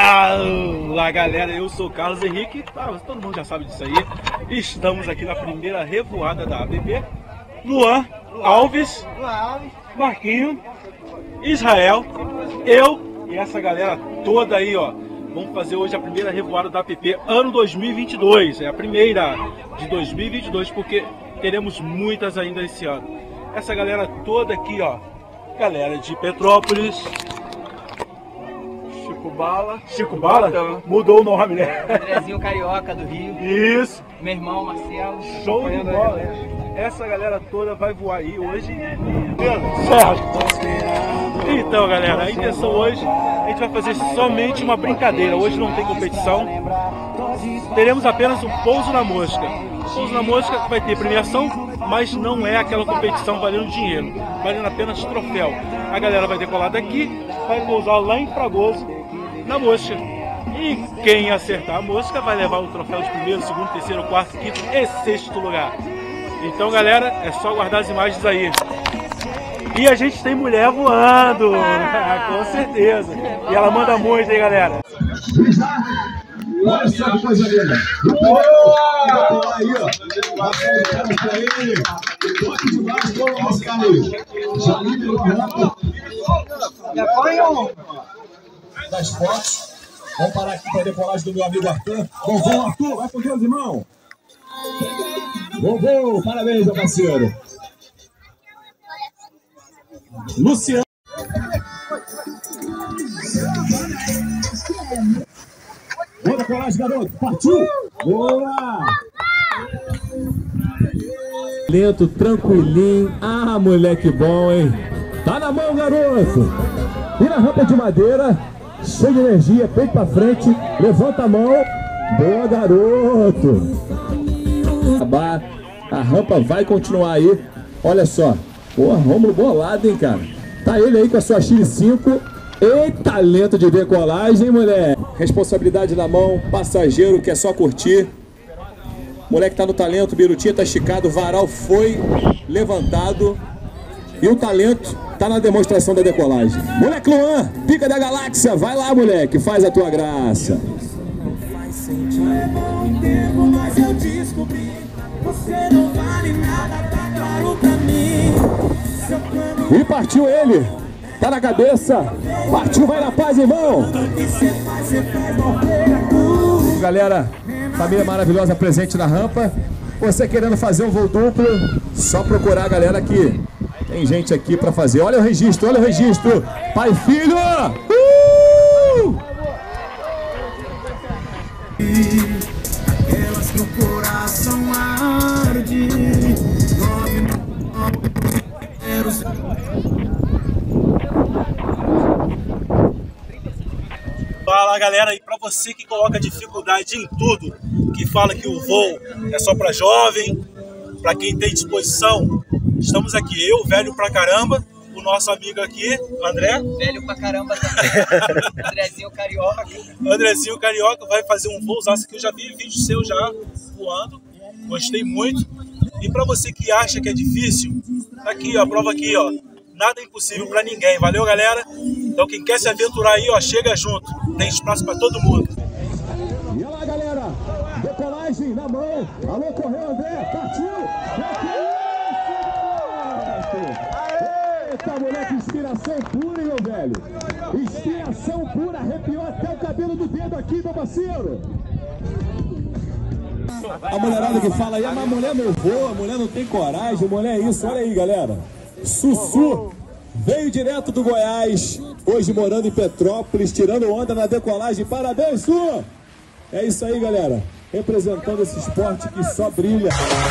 Fala galera, eu sou o Carlos Henrique, todo mundo já sabe disso aí. Estamos aqui na primeira revoada da ABB. Luan Alves, Marquinho, Israel, eu e essa galera toda aí, ó. Vamos fazer hoje a primeira revoada da APP ano 2022. É a primeira de 2022, porque teremos muitas ainda esse ano. Essa galera toda aqui, ó. Galera de Petrópolis. Chico Bala? Mudou o nome, né? Andrezinho Carioca do Rio. Isso. Meu irmão Marcelo. Show de bola. Essa galera toda vai voar aí hoje. Certo. Então, galera, a intenção hoje, a gente vai fazer somente uma brincadeira. Hoje não tem competição. Teremos apenas um pouso na mosca. O pouso na mosca vai ter premiação, mas não é aquela competição valendo dinheiro, valendo apenas troféu. A galera vai decolar daqui, vai pousar lá em Fragoso, na mosca. E quem acertar a mosca vai levar o troféu de primeiro, segundo, terceiro, quarto, quinto e sexto lugar. Então, galera, é só aguardar as imagens aí. E a gente tem mulher voando, com certeza. E ela manda muito, hein, galera? Olha só que coisa linda. Boa! Aí, ó. Toque de baixo, como o nosso caminho. Já liberou o rampa. Das fotos. Vamos parar aqui para a decolagem do meu amigo Arthur. Vovô, Arthur, vai com Deus, irmão. Vovô, parabéns, meu parceiro. Luciano. Boa decolagem, garoto. Partiu. Boa. Lento, tranquilinho. Ah, moleque bom, hein? Tá na mão, garoto. E na rampa de madeira, cheio de energia, peito pra frente. Levanta a mão. Boa, garoto. A rampa vai continuar aí. Olha só. Pô, Rômulo bolado, hein, cara? Tá ele aí com a sua Chile 5. E talento de decolagem, moleque. Responsabilidade na mão, passageiro que é só curtir. Moleque tá no talento, birutinha tá esticado, o varal foi levantado. E o talento tá na demonstração da decolagem. Moleque Luan, pica da galáxia, vai lá, moleque, faz a tua graça. E partiu ele. Tá na cabeça. Partiu, vai na paz, irmão. Galera, família maravilhosa presente na rampa. Você querendo fazer um voo duplo, só procurar a galera aqui. Tem gente aqui pra fazer. Olha o registro, olha o registro. Pai e filho. Aquelas que o coração arde. Fala galera, e para você que coloca dificuldade em tudo, que fala que o voo é só para jovem, para quem tem disposição, estamos aqui, eu, velho pra caramba, o nosso amigo aqui, André. Velho pra caramba também. Andrezinho Carioca. Andrezinho Carioca vai fazer um voo, que eu já vi vídeo seu já voando, gostei muito. E para você que acha que é difícil, tá aqui, ó, a prova aqui, ó. Nada é impossível para ninguém, valeu galera? Então quem quer se aventurar aí, ó, chega junto, tem espaço para todo mundo. E olha lá galera, decolagem na mão, alô, correu André, partiu! Eita moleque, inspiração pura, hein, meu velho? Inspiração pura, arrepiou até o cabelo do dedo aqui, meu parceiro! A mulherada que fala aí, mas a mulher não voa, a mulher não tem coragem, a mulher é isso, olha aí galera. Sussu veio direto do Goiás, hoje morando em Petrópolis, tirando onda na decolagem. Parabéns, Su! É isso aí, galera. Representando esse esporte que só brilha.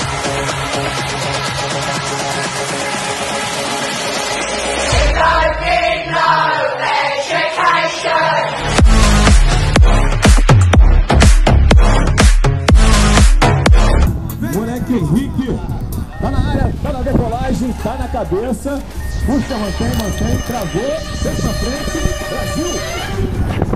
Moleque Henrique, tá na área, tá na decolagem, tá na cabeça. Puxa, mantém, travou, segue pra frente, Brasil!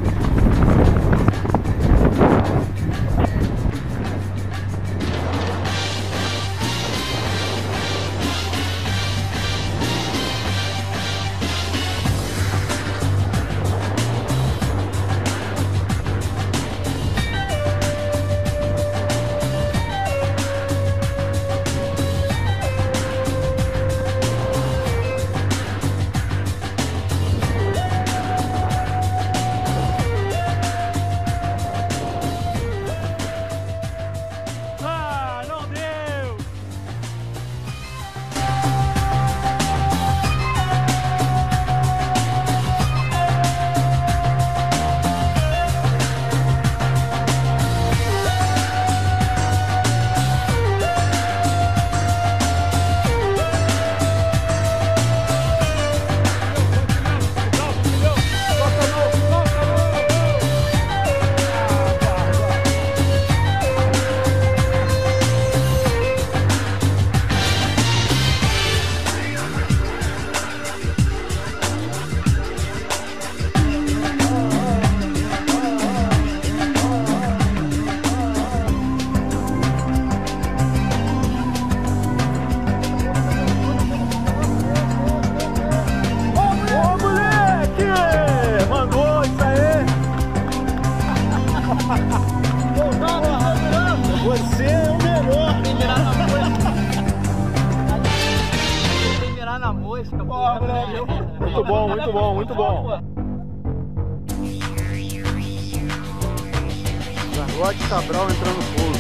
Muito bom, muito bom, muito bom. Charlotte Cabral entrando no fogo.